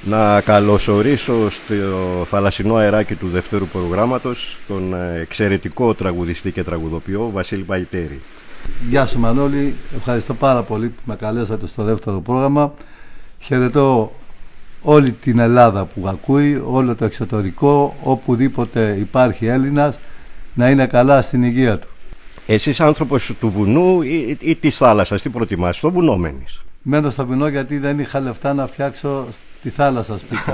Να καλωσορίσω στο θαλασσινό αεράκι του δεύτερου προγράμματος τον εξαιρετικό τραγουδιστή και τραγουδοποιό Βασίλη Παϊτέρη. Γεια σου Μανώλη, ευχαριστώ πάρα πολύ που με καλέσατε στο δεύτερο πρόγραμμα. Χαιρετώ όλη την Ελλάδα που ακούει, όλο το εξωτερικό, οπουδήποτε υπάρχει Έλληνας, να είναι καλά στην υγεία του. Εσείς άνθρωπος του βουνού ή της θάλασσας, τι προτιμάς? Στο βουνό μένεις? Μένω στο βουνό γιατί δεν είχα λεφτά να φτιάξω τη θάλασσα σπίτι.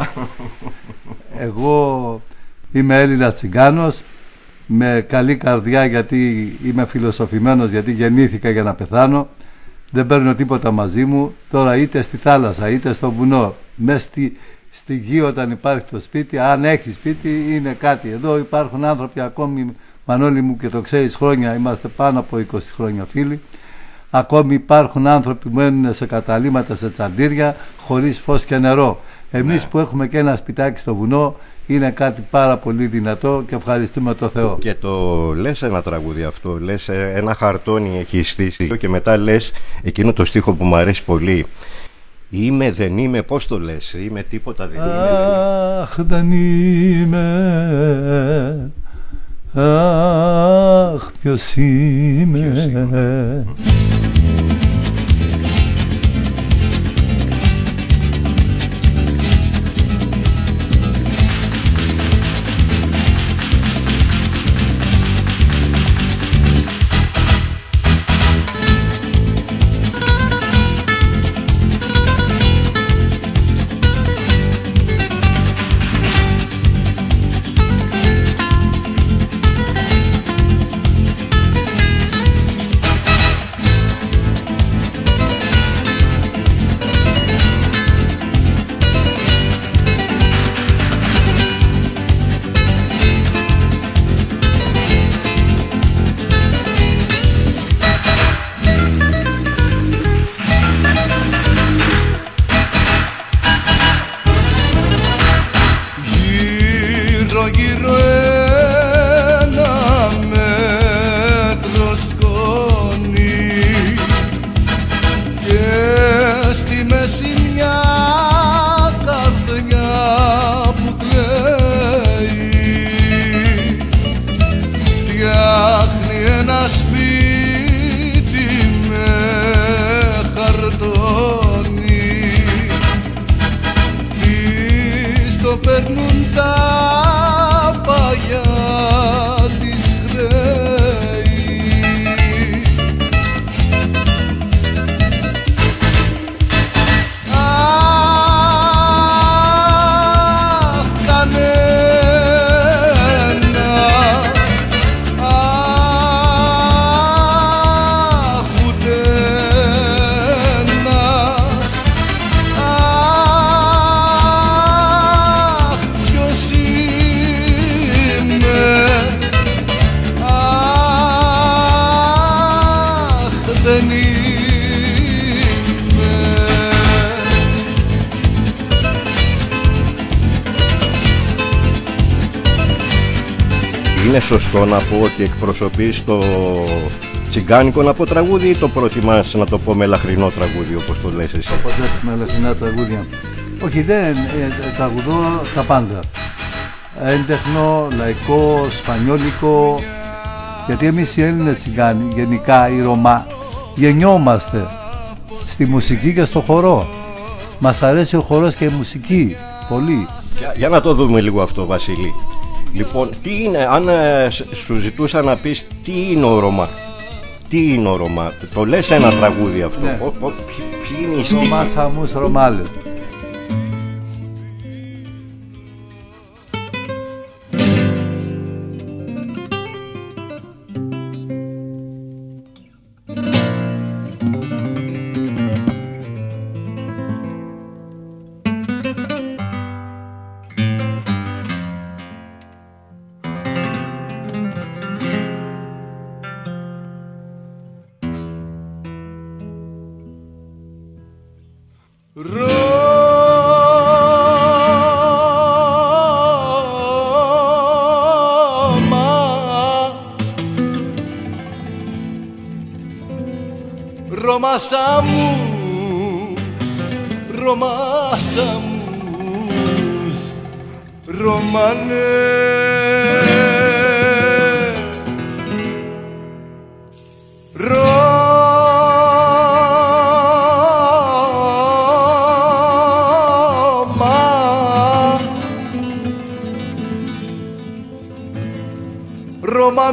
Εγώ είμαι Έλληνας Τσιγκάνος, με καλή καρδιά γιατί είμαι φιλοσοφημένος, γιατί γεννήθηκα για να πεθάνω. Δεν παίρνω τίποτα μαζί μου. Τώρα είτε στη θάλασσα είτε στο βουνό, μέσα στη γη όταν υπάρχει το σπίτι, αν έχει σπίτι είναι κάτι. Εδώ υπάρχουν άνθρωποι ακόμη, Μανώλη μου, και το ξέρεις χρόνια, είμαστε πάνω από 20 χρόνια φίλοι. Ακόμη υπάρχουν άνθρωποι που μένουν σε καταλύματα, σε τσαντήρια, χωρίς φως και νερό. Εμείς που έχουμε και ένα σπιτάκι στο βουνό, είναι κάτι πάρα πολύ δυνατό και ευχαριστούμε το Θεό. Και το λες ένα τραγούδι αυτό, λες ένα χαρτόνι έχει στήσει και μετά λες εκείνο το στίχο που μου αρέσει πολύ. Είμαι, δεν είμαι, πώς το λες? Είμαι τίποτα, δεν είμαι. Αχ, δεν είμαι. Αχ, ποιος είμαι. Είναι σωστό να πω ότι εκπροσωπείς το τσιγκάνικο να πω τραγούδι ή το προτιμάς να το πω μελαχρινό τραγούδι όπως το λες εσύ? Οπότε μελαχρινά τραγούδια. Όχι, δεν τραγουδώ τα πάντα. Έντεχνο, λαϊκό, σπανιόλικο. Γιατί εμείς οι Έλληνες τσιγκάνοι, γενικά οι Ρωμά, γεννιόμαστε στη μουσική και στο χορό. Μας αρέσει ο χορός και η μουσική πολύ. Για να το δούμε λίγο αυτό, Βασίλη. Λοιπόν, τι είναι, αν σου ζητούσα να πεις τι είναι ο Ρωμά, τι είναι ο Ρωμά, το λες ένα τραγούδι αυτό, ναι. Ποιοι είναι οι στίχοι? Ρωμάς αμούς Ρωμάλε. Ρωμάς αμούς, Ρωμάς αμούς, Ρωμανέ, Ρώμα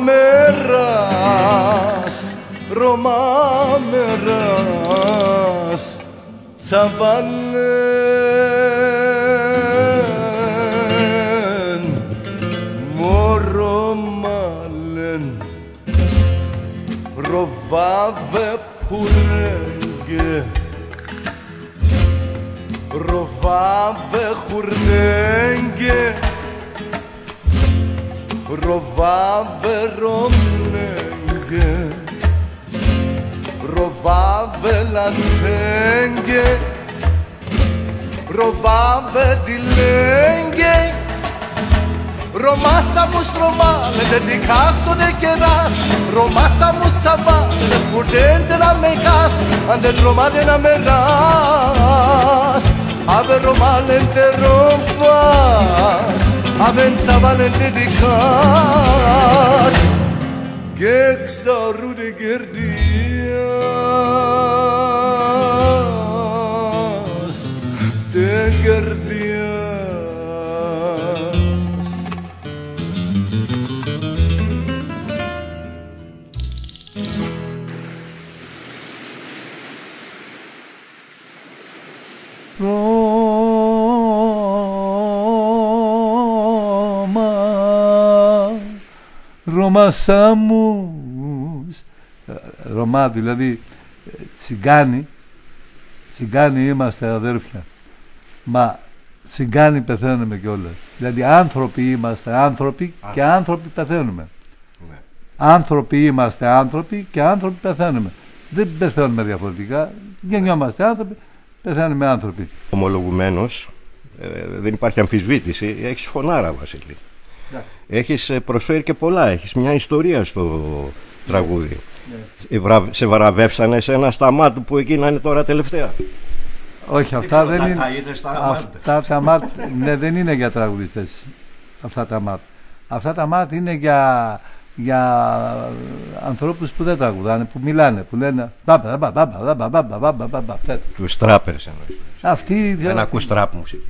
μέρας, Ρώμα μέρας, τσαβαλέν, μωρομαλέν, ροβάβε πουρέγγε, ροβάβε χουρνέγγε, ροβάβε ρομνέγγε, ροβάβε λατσέγγε, ροβάβε τιλέγγε, Ρωμάσα μου στρωμάλε, δεν δικάσονται κεράς, Ρωμάσα μου τσαβάλε, πουρτέντε να με κάς, αν δεν τρομάτε να με ράς, αβε ρομάλεντε ρομπάς, αβεν τσαβάλεντε δικάς, και ξαρούνται κερδίας, τε κερδίας. Ρωμάσα μου, Ρωμά δηλαδή τσιγκάνοι, τσιγκάνοι είμαστε αδέρφια, μα τσιγκάνοι πεθαίνουμε κιόλας, δηλαδή άνθρωποι είμαστε άνθρωποι και άνθρωποι πεθαίνουμε, άνθρωποι είμαστε άνθρωποι και άνθρωποι πεθαίνουμε, δεν πεθαίνουμε διαφορετικά, γεννιόμαστε άνθρωποι, πεθαίνουμε άνθρωποι. Ομολογουμένως, δεν υπάρχει αμφισβήτηση, έχεις φωνάρα, Βασίλη. Έχεις προσφέρει και πολλά, έχεις μια ιστορία στο τραγούδι. Σε βραβεύσανε σε ένα σταμάτ που εκείνα είναι τώρα τελευταία? Όχι, αυτά δεν είναι. Αυτά τα μάτ, ναι, δεν είναι για τραγουδιστές. Αυτά τα μάτ. Αυτά τα μάτ είναι για ανθρώπους που δεν τραγουδάνε, που μιλάνε, που λένε τους τράπερς εννοείς. Αυτοί δεν ακούς τραπ μουσική.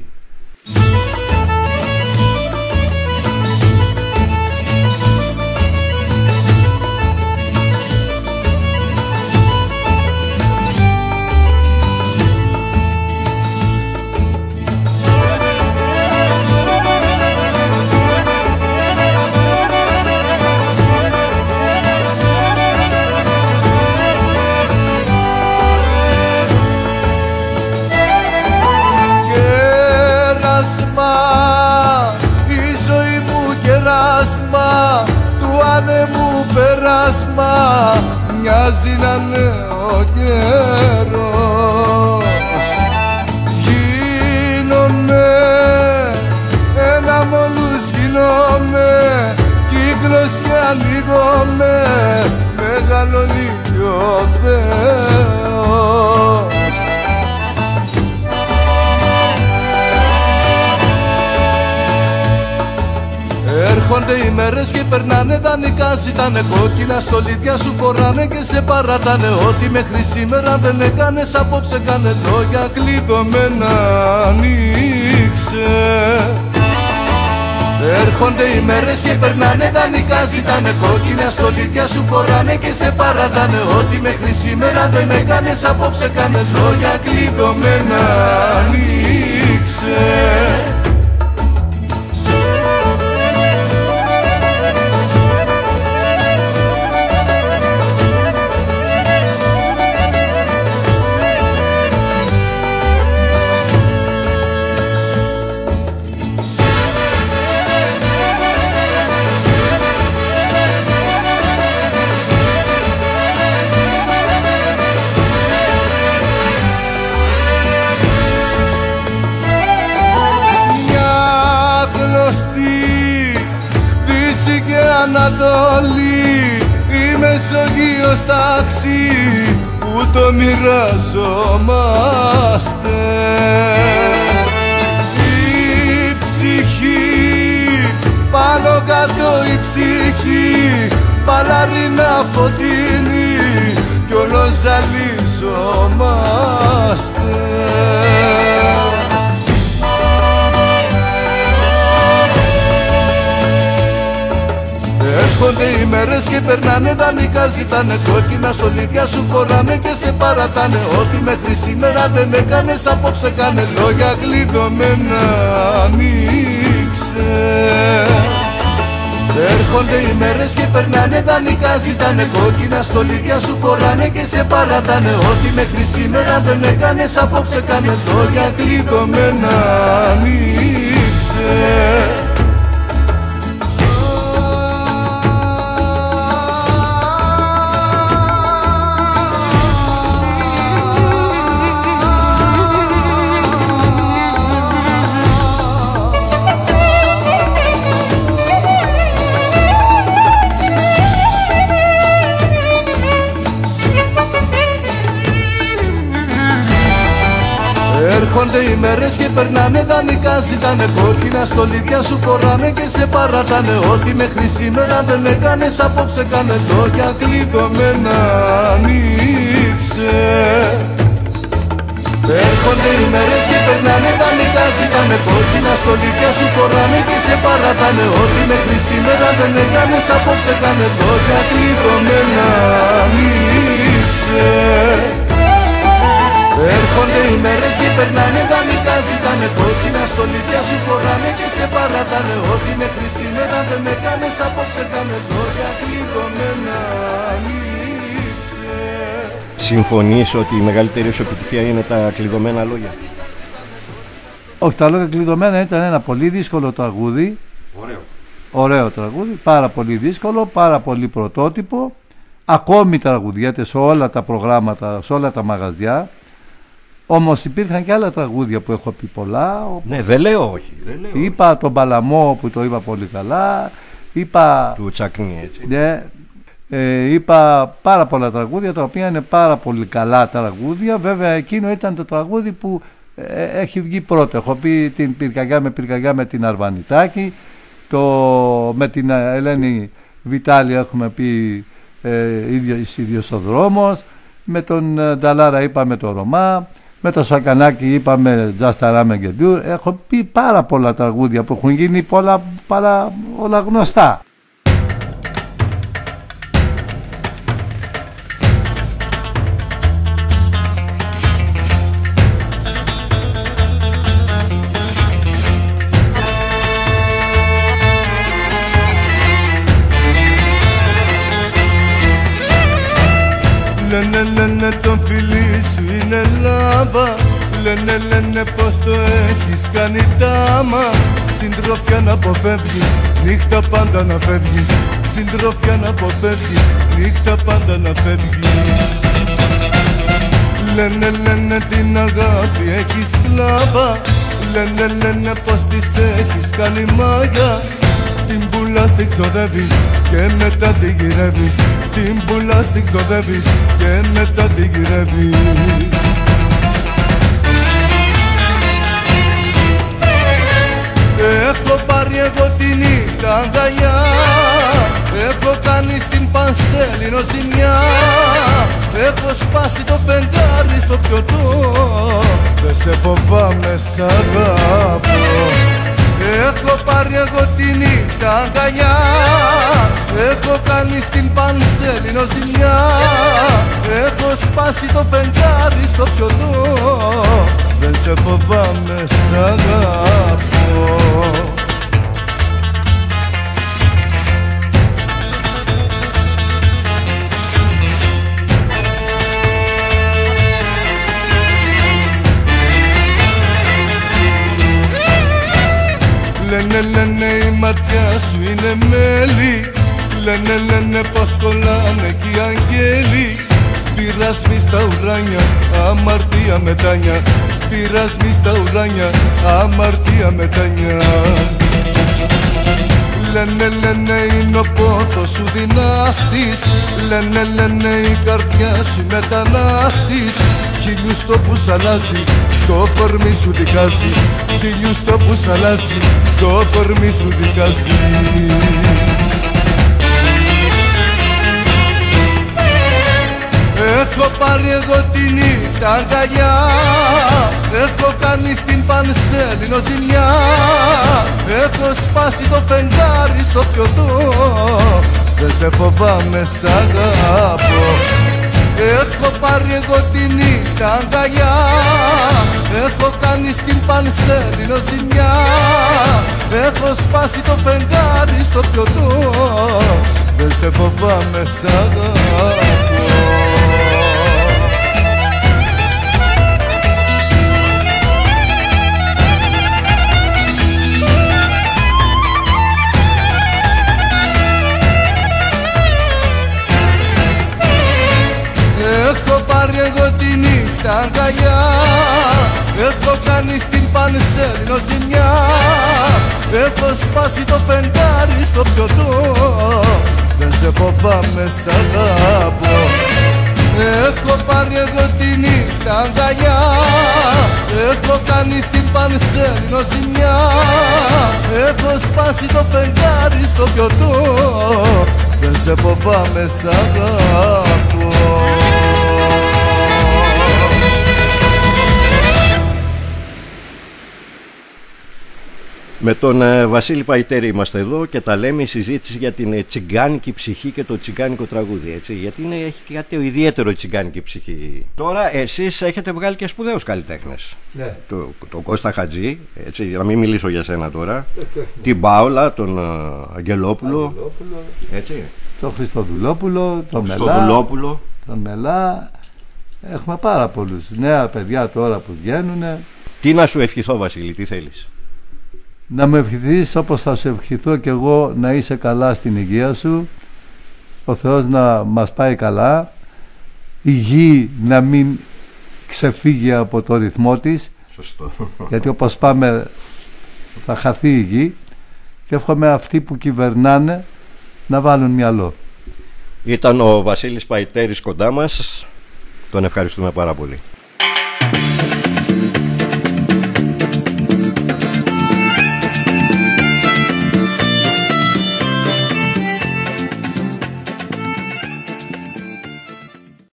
Περάσμα μοιάζει να είναι ο καιρός, γίνομαι ένα μόλους, γίνομαι κύκλος και ανοίγομαι, μεγαλώνει ο Θεός. Έρχονται οι μέρες και περνάνε δανεικά, ζητάνε κόκκινα στολίδια σου φοράνε και σε παρατάνε. Ό,τι μέχρι σήμερα δεν έκανες απόψε κάνε λόγια κλειδωμένα ανοίξε. Έρχονται οι μέρες και περνάνε δανεικά, ζητάνε κόκκινα στολίδια σου φοράνε και σε παρατάνε. Ό,τι μέχρι σήμερα δεν έκανες απόψε κάνε λόγια κλειδωμένα ανοίξε. Δύση και Ανατολή, η Μεσογείος τάξη που το μοιραζόμαστε. Η ψυχή κάτω η ψυχή, παλαρίνα φωτεινή κι όλο ζαλίζομαστε. Έρχονται οι μέρες και περνάνε, δανεικά ζητάνε, κόκκινα στολίδια σου φοράνε και σε παρατάνε. Ό,τι μέχρι σήμερα δεν έκανες, απόψε κάνε, λόγια κλειδωμένα ανοίξε. Έρχονται οι μέρες και περνάνε, δανεικά ζητάνε, κόκκινα στολίδια σου φοράνε και σε παρατάνε. Ό,τι μέχρι σήμερα δεν έκανες, απόψε κάνε, λόγια κλειδωμένα ανοίξε. Έρχονται οι μέρες και περνάνε, δανεικά ζητάνε, κόκκινα στολίδια σου φοράνε και σε παρατάνε. Ό,τι μέχρι σήμερα δεν έκανες, απόψε κάνε, λόγια κλειδωμένα ανοίξε. Έρχονται οι μέρες και περνάνε, δανεικά ζητάνε, κόκκινα στολίδια σου φοράνε και σε παρατάνε. Ό,τι μέχρι σήμερα δεν έκανες, απόψε κάνε, λόγια κλειδωμένα ανοίξε. Έρχονται οι μέρες και περνάνε, δανεικά ζητάνε, κόκκινα στολίδια σου φοράνε και σε παρατάνε. Ό,τι μέχρι σήμερα δεν έκανες, απόψε κάνε, λόγια κλειδωμένα ανοίξε. Συμφωνείς ότι η μεγαλύτερη σου επιτυχία είναι τα κλειδωμένα λόγια? Όχι, τα λόγια κλειδωμένα ήταν ένα πολύ δύσκολο τραγούδι. Ωραίο τραγούδι, πάρα πολύ δύσκολο, πάρα πολύ πρωτότυπο. Ακόμη τραγουδιέται σε όλα τα προγράμματα, σε όλα τα μαγαζιά. Όμως υπήρχαν και άλλα τραγούδια που έχω πει πολλά. Ναι, δεν λέω όχι. Είπα τον Παλαμό που το είπα πολύ καλά. Είπα του Τσακνή, έτσι. Ναι, είπα πάρα πολλά τραγούδια τα οποία είναι πάρα πολύ καλά τραγούδια. Βέβαια εκείνο ήταν το τραγούδι που έχει βγει πρώτο. Έχω πει την πυρκαγιά με την Αρβανιτάκη, με την Ελένη Βιτάλη έχουμε πει ίδιος ο δρόμος, με τον Νταλάρα είπαμε το Ρωμά, με το Σακανάκι είπαμε Just a Ram and Dur. Έχω πει πάρα πολλά τραγούδια που έχουν γίνει όλα γνωστά. Λένε το φιλί σου είναι λάβα, λένε πως το έχεις κάνει τάμα. Συντροφιά να αποφεύγεις, νύχτα πάντα να φεύγεις. Συντροφιά να αποφεύγεις, νύχτα πάντα να φεύγεις. Λένε την αγάπη έχεις σκλάβα, λένε πως της έχεις κάνει μάγια. Την πουλάς, την ξοδεύεις και μετά την γυρεύεις. Την πουλάς, την ξοδεύεις και μετά την γυρεύεις. Έχω πάρει εγώ τη νύχτα αγκαλιά, έχω κάνει στην Πανσέλινο ζημιά. Έχω σπάσει το φεγγάρι στο πιωτό, δεν σε φοβάμαι, σ' αγαπώ. Έχω πάρει εγώ τη νύχτα αγκαλιά, έχω κάνει στην Πανσέλινο ζημιά. Έχω σπάσει το φεγγάρι στο πιωτό, δεν σε φοβάμαι, σ' αγαπώ. Λένε η ματιά σου είναι μέλι, λένε πως κολλάνε κι οι αγγέλοι. Πειρασμοί στα ουράνια, αμαρτία μετάνια. Πειρασμοί στα ουράνια, αμαρτία μετάνια. Λένε, λένε είναι ο πόθος σου δυνάστης. Λένε, λένε η καρδιά σου μετανάστης. Χίλιους τόπους αλλάζει, το κορμί σου δικάζει. Χίλιους τόπους αλλάζει, το κορμί σου δικάζει. Έχω πάρει εγώ τη νύχτα αγκαλιά. Έχω κάνει στην Πανσέλινο ζημιά. Έχω σπάσει το φεγγάρι στο πιωτό. Δεν σε φοβάμαι, σ' αγαπώ. Έχω πάρει εγώ τη νύχτα αγκαλιά. Έχω κάνει στην Πανσέλινο ζημιά. Έχω σπάσει το φεγγάρι στο πιωτό. Δεν σε φοβάμαι, σ' αγαπώ. Έχω πάρει εγώ τη νύχτα αγκαλιά. Έχω κάνει στην Πανσέλινο ζημιά. Έχω σπάσει το φεγγάρι στο πιωτό. Δεν σε φοβάμαι, σ' αγαπώ. Έχω πάρει εγώ τη νύχτα αγκαλιά. Έχω κάνει στην Πανσέλινο ζημιά. Έχω σπάσει το φεγγάρι στο πιωτό. Δεν σε φοβάμαι, σ' αγαπώ. Με τον Βασίλη Παϊτέρη είμαστε εδώ και τα λέμε, η συζήτηση για την τσιγκάνικη ψυχή και το τσιγκάνικο τραγούδι, έτσι, γιατί έχει κάτι ιδιαίτερο η τσιγκάνικη ψυχή. Τώρα εσείς έχετε βγάλει και σπουδαίους καλλιτέχνες. Ναι. Το Κώστα Χατζή, έτσι, για να μην μιλήσω για σένα τώρα, την Πάολα, τον Αγγελόπουλο, έτσι. Τον Χριστοδουλόπουλο, τον Μελά. Έχουμε πάρα πολλούς νέα παιδιά τώρα που βγαίνουν. Τι να σου ευχηθώ, Βασίλη, τι θέλεις? Να με ευχηθείς όπως θα σου ευχηθώ κι εγώ, να είσαι καλά στην υγεία σου. Ο Θεός να μας πάει καλά. Η γη να μην ξεφύγει από το ρυθμό της. Σωστό. Γιατί όπως πάμε θα χαθεί η γη. Και εύχομαι αυτοί που κυβερνάνε να βάλουν μυαλό. Ήταν ο Βασίλης Παϊτέρης κοντά μας. Τον ευχαριστούμε πάρα πολύ.